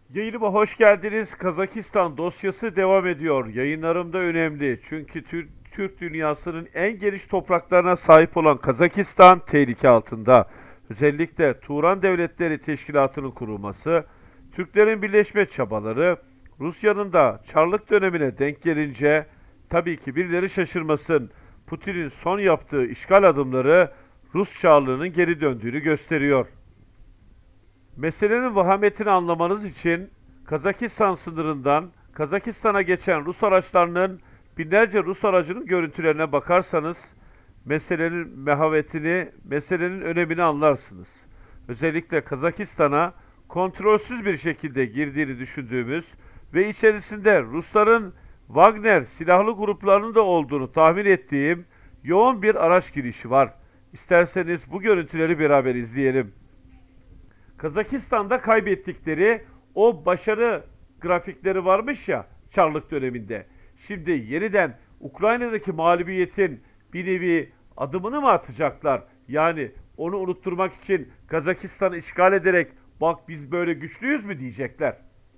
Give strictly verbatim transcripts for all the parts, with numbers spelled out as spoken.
Yayınıma hoş geldiniz. Kazakistan dosyası devam ediyor. Yayınlarım da önemli. Çünkü Tür- Türk dünyasının en geniş topraklarına sahip olan Kazakistan tehlike altında. Özellikle Turan Devletleri Teşkilatı'nın kurulması, Türklerin birleşme çabaları, Rusya'nın da Çarlık dönemine denk gelince tabii ki birileri şaşırmasın. Putin'in son yaptığı işgal adımları Rus Çarlığı'nın geri döndüğünü gösteriyor. Meselenin vahametini anlamanız için Kazakistan sınırından Kazakistan'a geçen Rus araçlarının binlerce Rus aracının görüntülerine bakarsanız meselenin mehavetini, meselenin önemini anlarsınız. Özellikle Kazakistan'a kontrolsüz bir şekilde girdiğini düşündüğümüz ve içerisinde Rusların Wagner silahlı gruplarının da olduğunu tahmin ettiğim yoğun bir araç girişi var. İsterseniz bu görüntüleri beraber izleyelim. Kazakistan'da kaybettikleri o başarı grafikleri varmış ya Çarlık döneminde. Şimdi yeniden Ukrayna'daki mağlubiyetin bir nevi adımını mı atacaklar? Yani onu unutturmak için Kazakistan'ı işgal ederek bak biz böyle güçlüyüz mü diyecekler.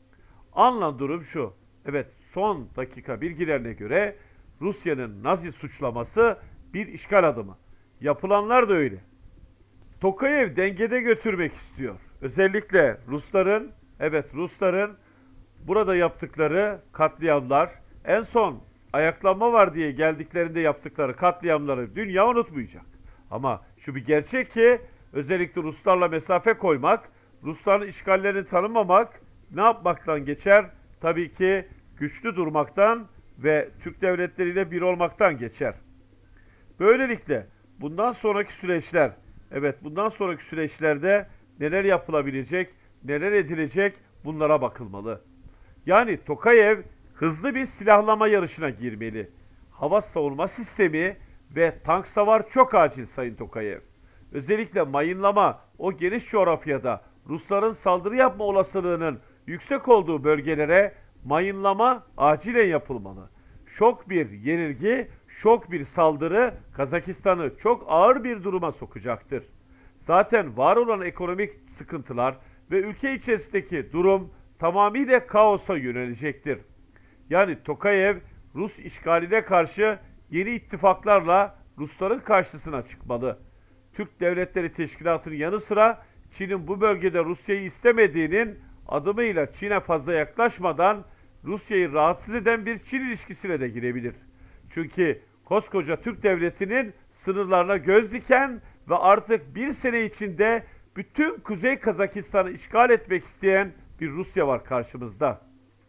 Anlan durum şu. Evet, son dakika bilgilerine göre Rusya'nın Nazi suçlaması bir işgal adımı. Yapılanlar da öyle. Tokayev dengede götürmek istiyor. Özellikle Rusların, evet Rusların burada yaptıkları katliamlar, en son ayaklanma var diye geldiklerinde yaptıkları katliamları dünya unutmayacak. Ama şu bir gerçek ki özellikle Ruslarla mesafe koymak, Rusların işgallerini tanımamak ne yapmaktan geçer? Tabii ki güçlü durmaktan ve Türk devletleriyle bir olmaktan geçer. Böylelikle bundan sonraki süreçler, evet bundan sonraki süreçlerde neler yapılabilecek, neler edilecek bunlara bakılmalı. Yani Tokayev hızlı bir silahlama yarışına girmeli. Hava savunma sistemi ve tank savar çok acil Sayın Tokayev. Özellikle mayınlama o geniş coğrafyada Rusların saldırı yapma olasılığının yüksek olduğu bölgelere mayınlama acilen yapılmalı. Şok bir yenilgi, şok bir saldırı Kazakistan'ı çok ağır bir duruma sokacaktır. Zaten var olan ekonomik sıkıntılar ve ülke içerisindeki durum tamamıyla kaosa yönelecektir. Yani Tokayev Rus işgaline karşı yeni ittifaklarla Rusların karşısına çıkmalı. Türk Devletleri Teşkilatı'nın yanı sıra Çin'in bu bölgede Rusya'yı istemediğinin adımıyla Çin'e fazla yaklaşmadan Rusya'yı rahatsız eden bir Çin ilişkisine de girebilir. Çünkü koskoca Türk Devleti'nin sınırlarına göz diken ve artık bir sene içinde bütün Kuzey Kazakistan'ı işgal etmek isteyen bir Rusya var karşımızda.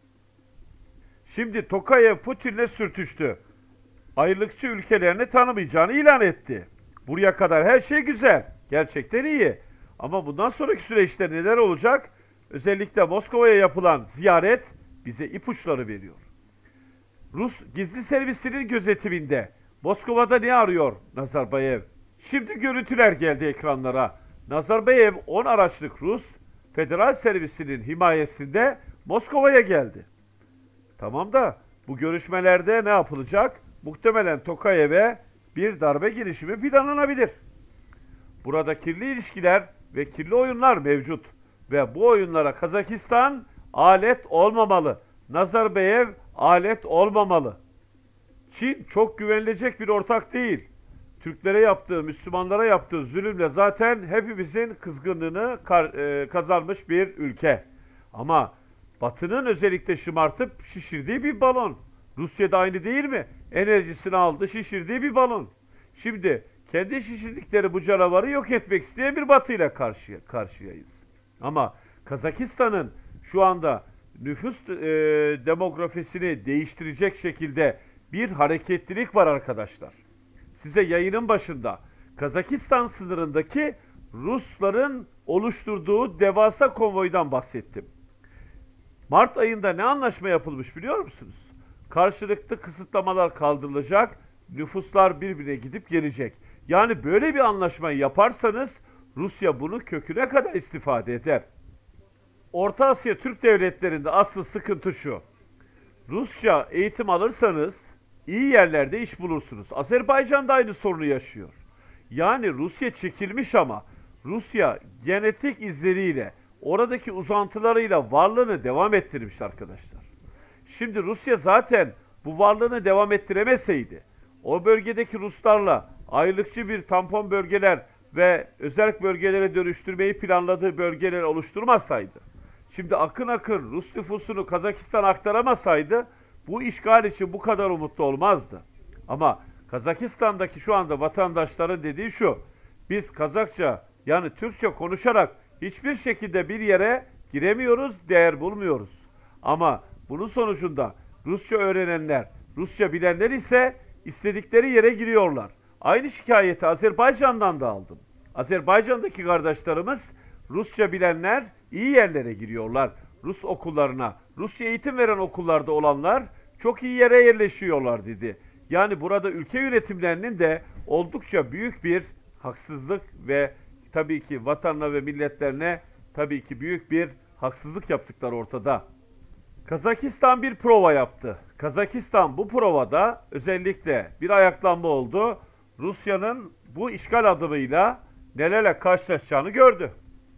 Şimdi Tokayev Putin'le sürtüştü. Ayrılıkçı ülkelerini tanımayacağını ilan etti. Buraya kadar her şey güzel. Gerçekten iyi. Ama bundan sonraki süreçte neler olacak? Özellikle Moskova'ya yapılan ziyaret bize ipuçları veriyor. Rus gizli servisinin gözetiminde Moskova'da ne arıyor Nazarbayev? Şimdi görüntüler geldi ekranlara. Nazarbayev on araçlık Rus federal servisinin himayesinde Moskova'ya geldi. Tamam da bu görüşmelerde ne yapılacak? Muhtemelen Tokayev'e bir darbe girişimi planlanabilir. Burada kirli ilişkiler ve kirli oyunlar mevcut ve bu oyunlara Kazakistan alet olmamalı. Nazarbayev alet olmamalı. Çin çok güvenilecek bir ortak değil. Türklere yaptığı, Müslümanlara yaptığı zulümle zaten hepimizin kızgınlığını e, kazanmış bir ülke. Ama Batı'nın özellikle şımartıp şişirdiği bir balon. Rusya'da aynı değil mi? Enerjisini aldı, şişirdiği bir balon. Şimdi kendi şişirdikleri bu canavarı yok etmek isteyen bir Batı ile karşı, karşıyayız. Ama Kazakistan'ın şu anda nüfus e, demografisini değiştirecek şekilde bir hareketlilik var arkadaşlar. Size yayının başında Kazakistan sınırındaki Rusların oluşturduğu devasa konvoydan bahsettim. Mart ayında ne anlaşma yapılmış biliyor musunuz? Karşılıklı kısıtlamalar kaldırılacak, nüfuslar birbirine gidip gelecek. Yani böyle bir anlaşmayı yaparsanız Rusya bunu köküne kadar istifade eder. Orta Asya Türk devletlerinde asıl sıkıntı şu. Rusça eğitim alırsanız iyi yerlerde iş bulursunuz. Azerbaycan da aynı sorunu yaşıyor. Yani Rusya çekilmiş ama Rusya genetik izleriyle oradaki uzantılarıyla varlığını devam ettirmiş arkadaşlar. Şimdi Rusya zaten bu varlığını devam ettiremeseydi, o bölgedeki Ruslarla aylıkçı bir tampon bölgeler ve özerk bölgelere dönüştürmeyi planladığı bölgeleri oluşturmasaydı, şimdi akın akın Rus nüfusunu Kazakistan'a aktaramasaydı, bu işgal için bu kadar umutlu olmazdı. Ama Kazakistan'daki şu anda vatandaşların dediği şu: biz Kazakça, yani Türkçe konuşarak hiçbir şekilde bir yere giremiyoruz, değer bulmuyoruz. Ama bunun sonucunda Rusça öğrenenler, Rusça bilenler ise istedikleri yere giriyorlar. Aynı şikayeti Azerbaycan'dan da aldım. Azerbaycan'daki kardeşlerimiz, Rusça bilenler iyi yerlere giriyorlar. Rus okullarına, Rusça eğitim veren okullarda olanlar çok iyi yere yerleşiyorlar dedi. Yani burada ülke yönetimlerinin de oldukça büyük bir haksızlık ve tabii ki vatanına ve milletlerine tabii ki büyük bir haksızlık yaptıkları ortada. Kazakistan bir prova yaptı. Kazakistan bu provada özellikle bir ayaklanma oldu. Rusya'nın bu işgal adımıyla nelerle karşılaşacağını gördü.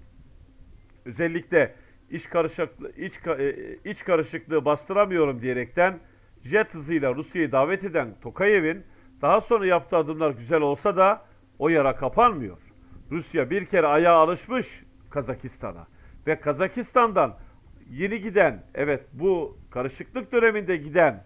Özellikle iç karışıklığı, iç, iç karışıklığı bastıramıyorum diyerekten jet hızıyla Rusya'yı davet eden Tokayev'in daha sonra yaptığı adımlar güzel olsa da o yara kapanmıyor. Rusya bir kere ayağa alışmış Kazakistan'a ve Kazakistan'dan yeni giden, evet bu karışıklık döneminde giden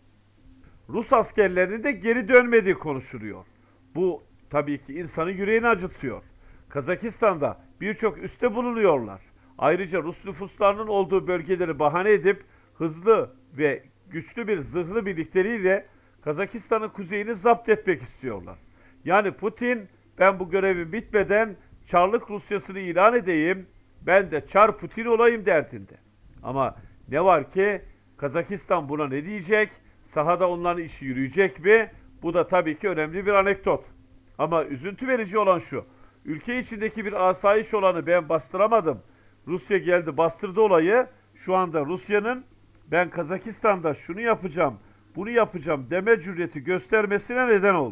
Rus askerlerinin de geri dönmediği konuşuluyor. Bu tabii ki insanın yüreğini acıtıyor. Kazakistan'da birçok üste bulunuyorlar. Ayrıca Rus nüfuslarının olduğu bölgeleri bahane edip hızlı ve güçlü bir zırhlı birlikleriyle Kazakistan'ın kuzeyini zapt etmek istiyorlar. Yani Putin, ben bu görevim bitmeden Çarlık Rusyası'nı ilan edeyim, ben de Çar Putin olayım derdinde. Ama ne var ki Kazakistan buna ne diyecek? Sahada onların işi yürüyecek mi? Bu da tabii ki önemli bir anekdot. Ama üzüntü verici olan şu: ülke içindeki bir asayiş olanı ben bastıramadım, Rusya geldi bastırdı olayı. Şu anda Rusya'nın ben Kazakistan'da şunu yapacağım, bunu yapacağım deme cüreti göstermesine neden oldu.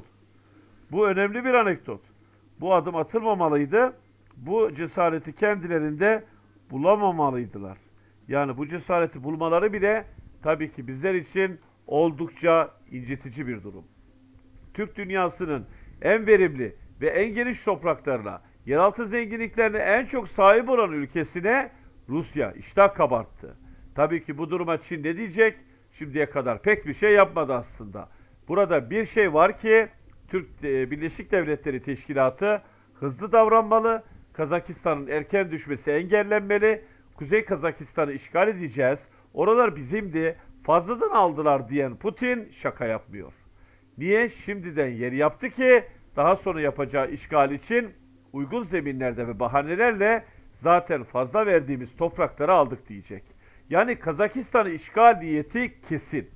Bu önemli bir anekdot. Bu adım atılmamalıydı. Bu cesareti kendilerinde bulamamalıydılar. Yani bu cesareti bulmaları bile tabii ki bizler için oldukça incitici bir durum. Türk dünyasının en verimli ve en geniş topraklarına, yeraltı zenginliklerine en çok sahip olan ülkesine Rusya iştah kabarttı. Tabii ki bu duruma Çin ne diyecek? Şimdiye kadar pek bir şey yapmadı aslında. Burada bir şey var ki Türk Birleşik Devletleri Teşkilatı hızlı davranmalı. Kazakistan'ın erken düşmesi engellenmeli. Kuzey Kazakistan'ı işgal edeceğiz, oralar bizimdi, fazladan aldılar diyen Putin şaka yapmıyor. Niye? Şimdiden yer yaptı ki daha sonra yapacağı işgal için uygun zeminlerde ve bahanelerle zaten fazla verdiğimiz toprakları aldık diyecek. Yani Kazakistan'ı işgal niyeti kesin.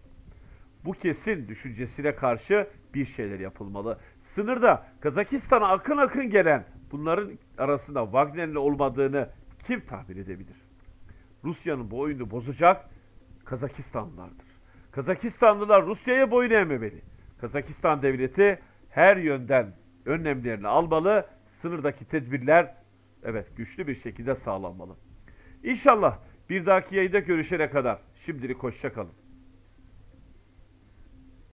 Bu kesin düşüncesine karşı bir şeyler yapılmalı. Sınırda Kazakistan'a akın akın gelen, bunların arasında Wagner'li olmadığını kim tahmin edebilir? Rusya'nın bu oyunu bozacak Kazakistanlılardır. Kazakistanlılar Rusya'ya boyun eğmemeli. Kazakistan devleti her yönden önlemlerini almalı. Sınırdaki tedbirler evet güçlü bir şekilde sağlanmalı. İnşallah bir dahaki yayında görüşene kadar şimdilik hoşça kalın.